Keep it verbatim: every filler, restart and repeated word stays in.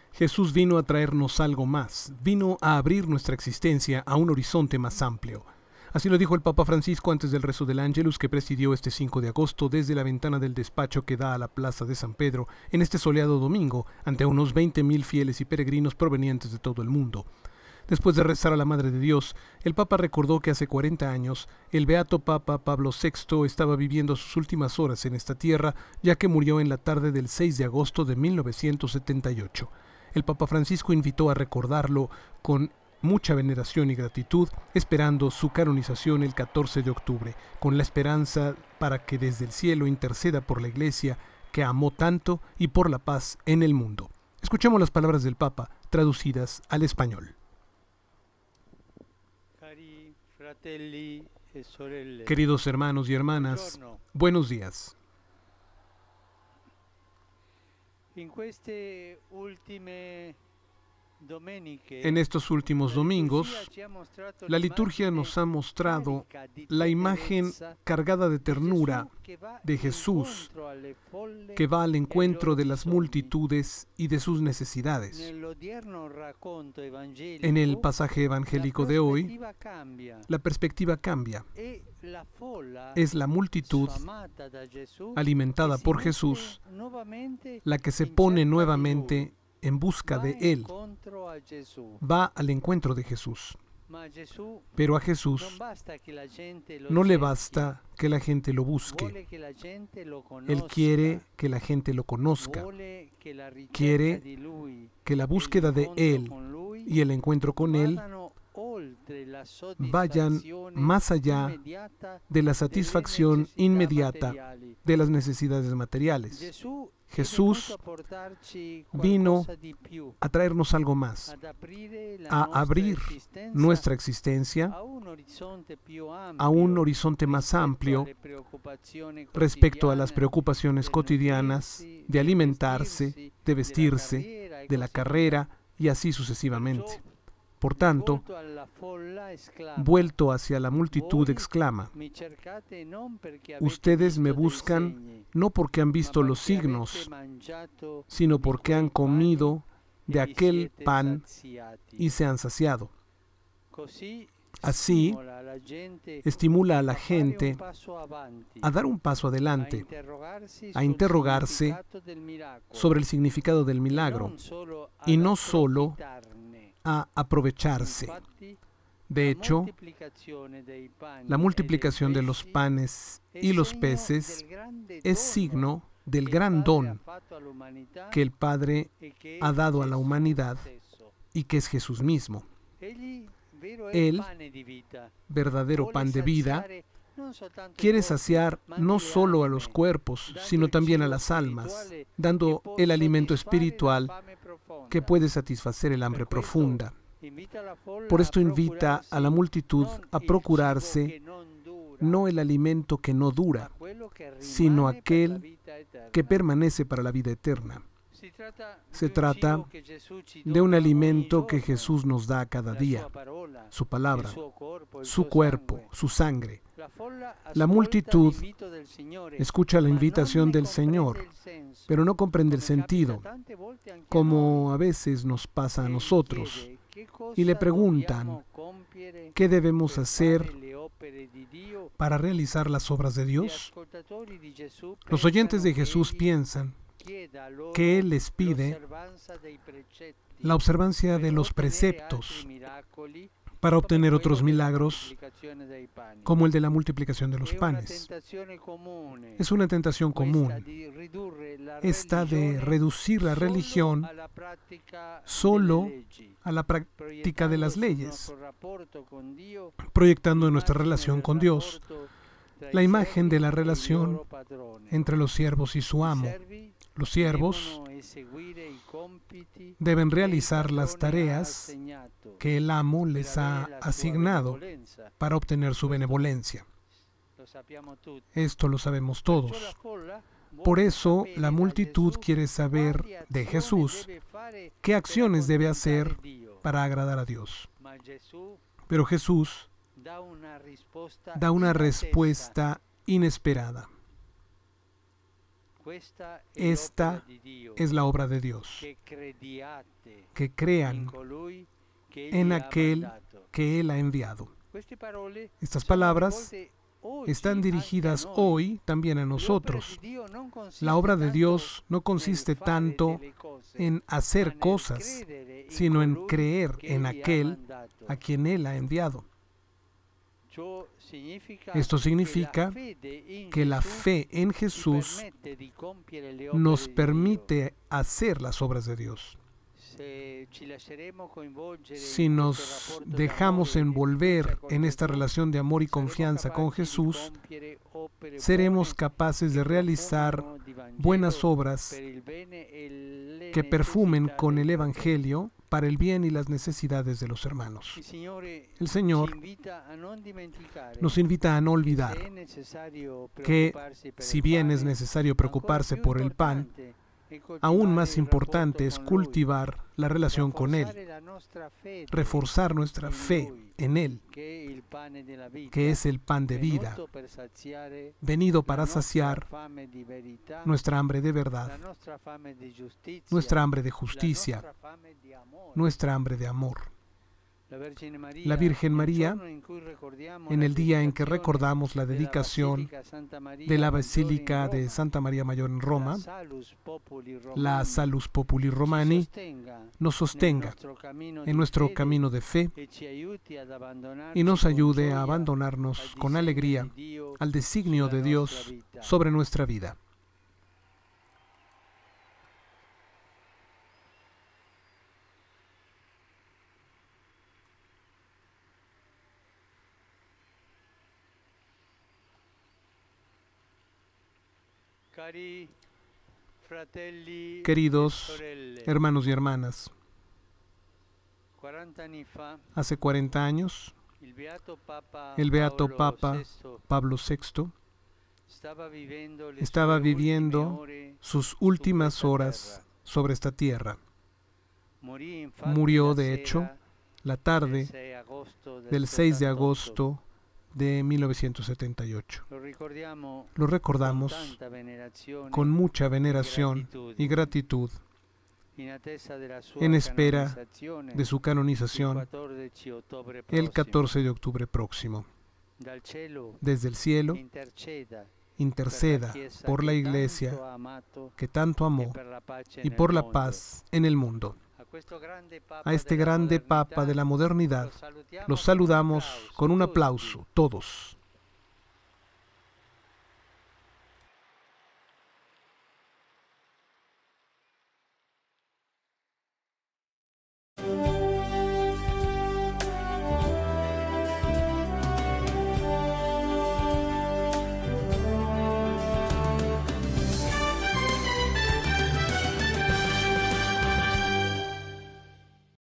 Jesús vino a traernos algo más, vino a abrir nuestra existencia a un horizonte más amplio. Así lo dijo el Papa Francisco antes del rezo del Ángelus que presidió este cinco de agosto desde la ventana del despacho que da a la plaza de San Pedro en este soleado domingo ante unos veinte mil fieles y peregrinos provenientes de todo el mundo. Después de rezar a la Madre de Dios, el Papa recordó que hace cuarenta años el beato Papa Pablo sexto estaba viviendo sus últimas horas en esta tierra, ya que murió en la tarde del seis de agosto de mil novecientos setenta y ocho. El Papa Francisco invitó a recordarlo con mucha veneración y gratitud, esperando su canonización el catorce de octubre, con la esperanza para que desde el cielo interceda por la Iglesia que amó tanto y por la paz en el mundo. Escuchemos las palabras del Papa, traducidas al español. Queridos hermanos y hermanas, buenos días. En estos últimos domingos, la liturgia nos ha mostrado la imagen cargada de ternura de Jesús, que va al encuentro de las multitudes y de sus necesidades. En el pasaje evangélico de hoy, la perspectiva cambia. Es la multitud alimentada por Jesús la que se pone nuevamente en busca de Él, va al encuentro de Jesús. Pero a Jesús no le basta que la gente lo busque. Él quiere que la gente lo conozca. Quiere que la búsqueda de Él y el encuentro con Él vayan más allá de la satisfacción inmediata de las necesidades materiales. Jesús vino a traernos algo más, a abrir nuestra existencia a un horizonte más amplio respecto a las preocupaciones cotidianas de alimentarse, de vestirse, de la carrera y así sucesivamente. Por tanto, vuelto hacia la multitud, exclama: ustedes me buscan no porque han visto los signos, sino porque han comido de aquel pan y se han saciado. Así, estimula a la gente a dar un paso adelante, a interrogarse sobre el significado del milagro y no solo a aprovecharse. De hecho, la multiplicación de los panes y los peces es signo del gran don que el Padre ha dado a la humanidad y que es Jesús mismo. Él, verdadero pan de vida, quiere saciar no solo a los cuerpos, sino también a las almas, dando el alimento espiritual que puede satisfacer el hambre profunda. Por esto invita a la multitud a procurarse no el alimento que no dura, sino aquel que permanece para la vida eterna. Se trata de un alimento que Jesús nos da cada día, su palabra, su cuerpo, su sangre. La multitud escucha la invitación del Señor, pero no comprende el sentido, como a veces nos pasa a nosotros, y le preguntan: ¿qué debemos hacer para realizar las obras de Dios? Los oyentes de Jesús piensan que Él les pide la observancia de los preceptos para obtener otros milagros, como el de la multiplicación de los panes. Es una tentación común, esta de reducir la religión solo a la práctica de las leyes, proyectando en nuestra relación con Dios la imagen de la relación entre los siervos y su amo. Los siervos deben realizar las tareas que el amo les ha asignado para obtener su benevolencia. Esto lo sabemos todos. Por eso, la multitud quiere saber de Jesús qué acciones debe hacer para agradar a Dios. Pero Jesús da una respuesta inesperada. Esta es la obra de Dios, que crean en aquel que Él ha enviado. Estas palabras están dirigidas hoy también a nosotros. La obra de Dios no consiste tanto en hacer cosas, sino en creer en aquel a quien Él ha enviado. Esto significa que la fe en Jesús nos permite hacer las obras de Dios. Si nos dejamos envolver en esta relación de amor y confianza con Jesús, seremos capaces de realizar buenas obras que perfumen con el Evangelio para el bien y las necesidades de los hermanos. El Señor nos invita a no olvidar que, si bien es necesario preocuparse por el pan, aún más importante es cultivar la relación con Él, reforzar nuestra fe en Él, que es el pan de vida, venido para saciar nuestra hambre de verdad, nuestra hambre de justicia, nuestra hambre de amor. La Virgen María, en el día en que recordamos la dedicación de la Basílica de Santa María Mayor en Roma, la Salus Populi Romani, nos sostenga en nuestro camino de fe y nos ayude a abandonarnos con alegría al designio de Dios sobre nuestra vida. Queridos hermanos y hermanas, hace cuarenta años, el Beato Papa Pablo sexto estaba viviendo sus últimas horas sobre esta tierra. Murió, de hecho, la tarde del seis de agosto de mil novecientos setenta y ocho. Lo recordamos con mucha veneración y gratitud en espera de su canonización el catorce de octubre próximo. Desde el cielo, interceda por la Iglesia que tanto amó y por la paz en el mundo. A este grande Papa de la modernidad los saludamos con un aplauso, todos.